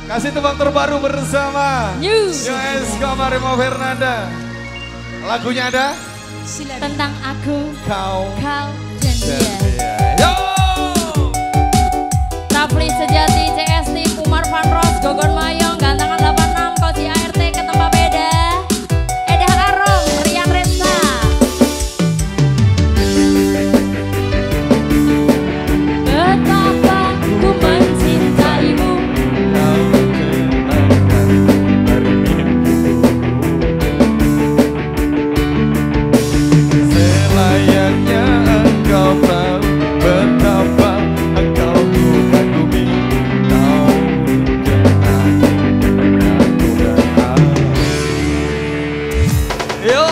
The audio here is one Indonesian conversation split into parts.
Kasih tebak terbaru bersama News. Yoeska Marimo Fernanda. Lagunya ada? Tentang aku, Kau dan dia. Yo! Rafli Sejati, CST, Umar Van Ros, Gogon Mayong, Gantangan 86, Koji ART, Ketempa Beda, Edah Arong, Rian Resta. Betapa ku mencintaimu. Selayaknya engkau tahu betapa engkau ku kagumi. Kau kenal aku berharap. Yo!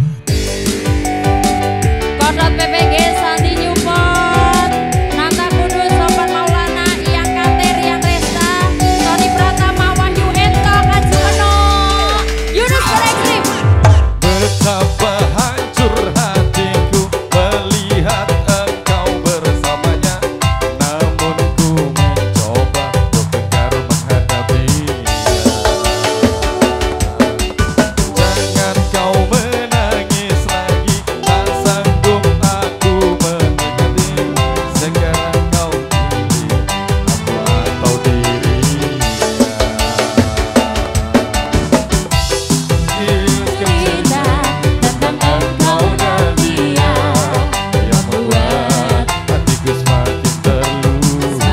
Kodrat PPG, Sandi Newport, Nanta Kudus, Sopan Maulana, Ian Kante, Rian Resta, Tony Pratama, Wahyu Ento, Haji Eno, Yunus Berekstrim. Betapa hancur hatiku melihat engkau bersamanya. Namun ku mencoba untuk tegar menghadapinya. Jangan kau menangis lagi, tak sanggup aku mendekati. Sekarang kau pilih aku atau dirinya. Cerita tentang engkau dan dia Yang membuat hatiku semakin terluka.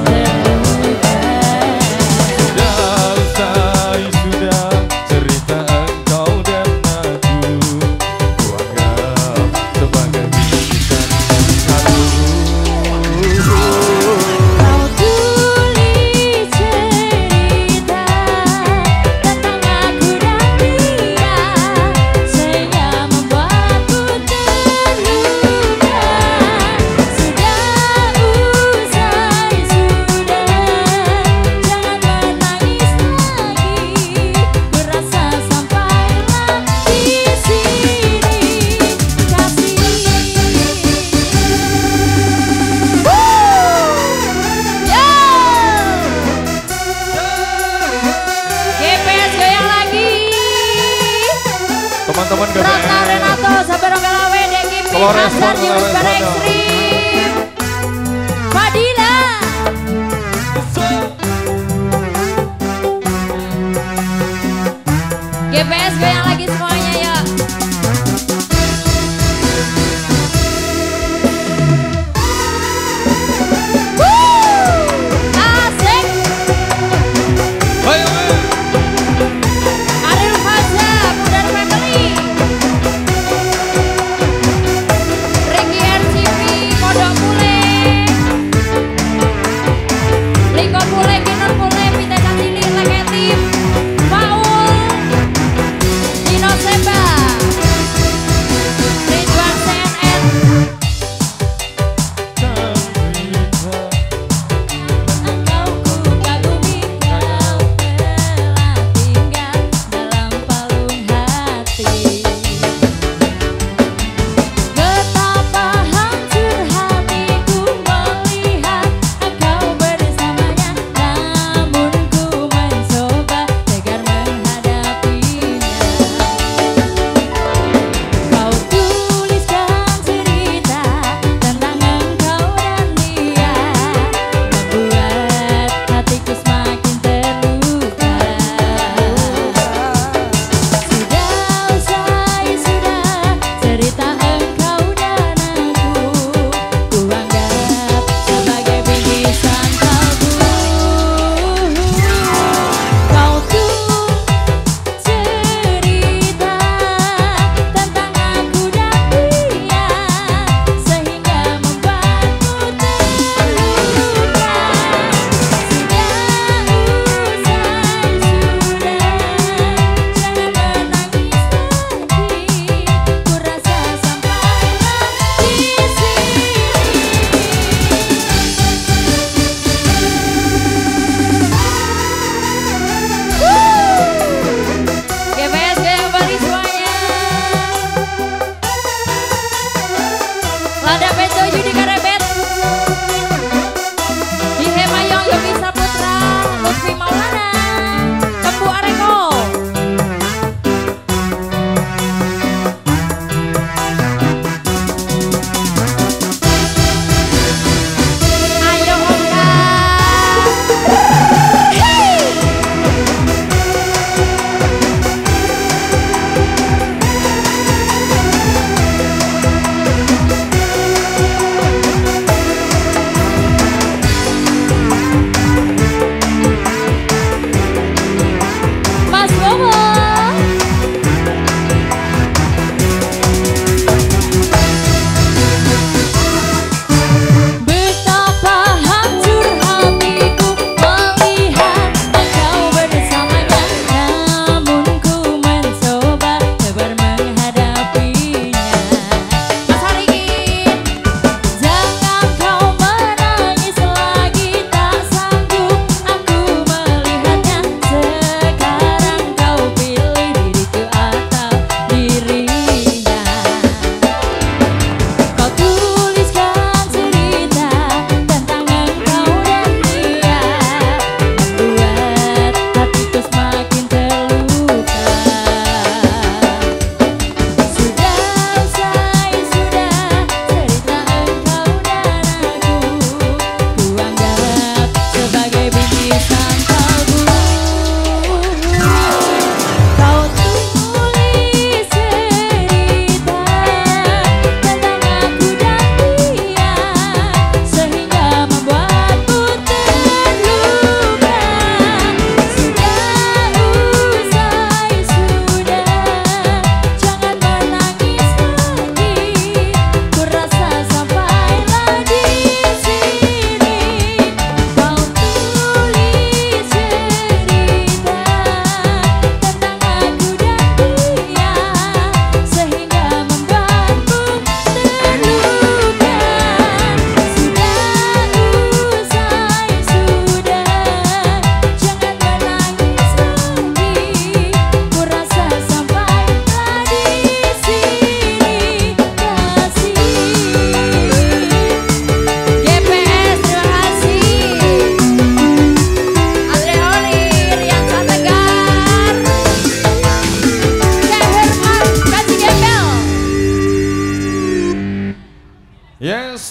Sudah usai sudah cerita engkau dan aku. Ku anggap sebagai bisikan halu. Kau tulis cerita tentang aku dan dia sehingga membuatku terluka. Sudah usai sudah, jangan menangis lagi. Berasa sampailah di sini kasih. GPS goyang lagi. Teman-teman Ratna GBR, Renato, Sabero Galawe, Deki Pi, Kalau respon, Azhar, kalau Yunus respon Berekstrim, Fadila. GPS goyang lagi semuanya ya. Asik. ayo, ayo. Ariel Faza, Pudan Family, Ricky RCP,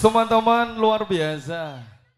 teman-teman luar biasa.